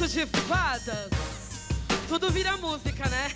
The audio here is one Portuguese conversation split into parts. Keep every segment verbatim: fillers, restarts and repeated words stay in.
conto de fadas, tudo vira música, né?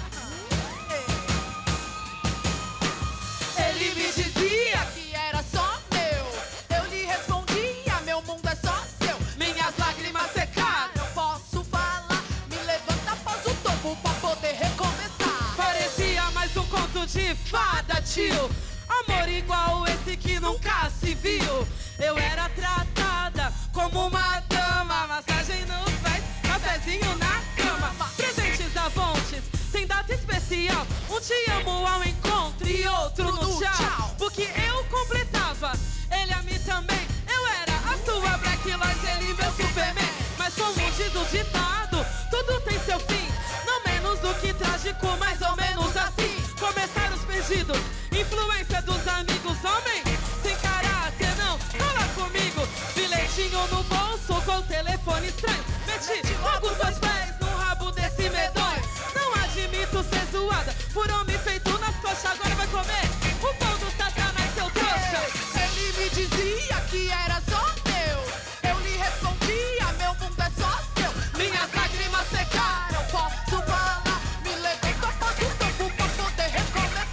Ele me dizia que era só meu. Eu lhe respondia, meu mundo é só seu. Minhas lágrimas secaram, não posso falar. Me levanta após o topo pra poder recomeçar. Parecia mais um conto de fada, tio. Amor igual esse que nunca se viu. Eu era tratada como uma dama. Massagem nos pés, cafezinho na cama. Presentes avontes, sem data especial. Um te amo ao encontro e outro no tchau. Porque eu completava, ele a mim também. Eu era a sua Black Lives, ele meu Superman. Mas como diz o ditado, tudo tem seu fim. Não menos do que trágico, mais ou menos assim. Começaram os pedidos, influência dos amigos, homem sem caráter, não, fala comigo. Bilhetinho no bolso com o telefone estranho. Meti logo os dois pés no rabo desse medonho. Não admito ser zoada por homem feito nas coxas. Agora vai comer o pão do satanás, seu trouxa. Ele me dizia que era só meu. Eu lhe respondia, meu mundo é só seu. Minhas lágrimas secaram, posso falar. Me levanta após o topo pra poder recomeçar.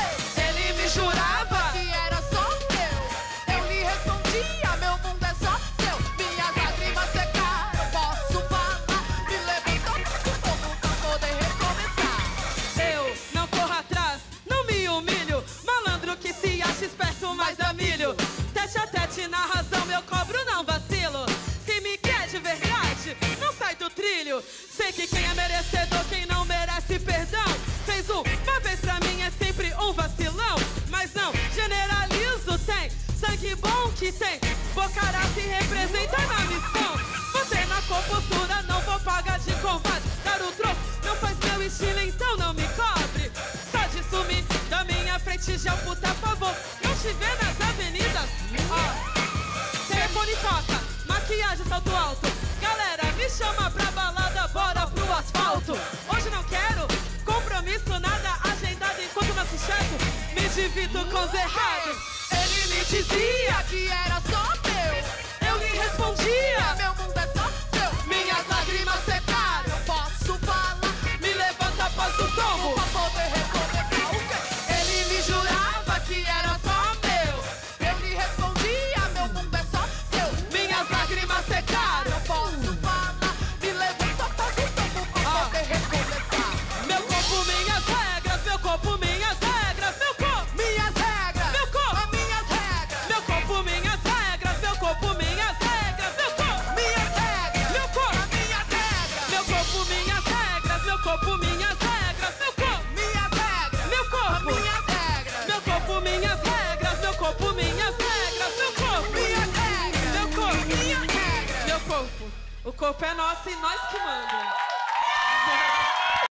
Ele me jurava que era só meu. Eu lhe respondia, meu mundo é só seu. Minhas lágrimas secaram, posso falar. Me levanta após o topo pra poder recomeçar. Eu não corro atrás, não me humilho. Malandro que se acha esperto, mas dá milho. Tete a tete na razão, eu cobro, não vacilo. Se me quer de verdade, não sai do trilho. Sei que quem é merecedor, quem não merece perdão. Fez uma vez pra mim, é sempre um vacilão. Mas não generalizo, tem sangue bom que tem. Bocará se representa na missão. Você na compostura, não vou pagar de combate. Dar o troco não faz meu estilo, então não me cobre. Só de sumir da minha frente, já puta favor. Não te vê nas avenidas, ó. Telefone toca, maquiagem, salto alto. Galera, me chama pra balada, bora pro asfalto. Hoje não quero compromisso, nada agendado enquanto não se enxergo. Me divido com os errados. Ele me dizia que era só meu. Eu lhe respondia, meu mundo é só seu. Minhas lágrimas secaram, posso falar. Me levanta após o tombo pra poder recomeçar. O quê? Ele me jurava que era só meu. Eu lhe respondia, meu mundo é só seu. Minhas lágrimas secaram, posso falar. Me levanta após o tombo pra Ah. poder recomeçar. Meu corpo, minhas regras, meu corpo, minhas regras, meu corpo, Minhas regras, meu corpo, as minhas regras. meu corpo, minhas regras, meu corpo, minhas regras, meu corpo, Minhas regras, meu corpo, as minhas regras. meu corpo, minhas regras, meu corpo, minhas regras, meu corpo, Minhas regras, meu as corpo, minhas regras. meu corpo, minhas regras, meu corpo, minhas regras, meu corpo, Minhas regras, meu corpo, minhas regras. meu corpo. O corpo é nosso e nós que manda.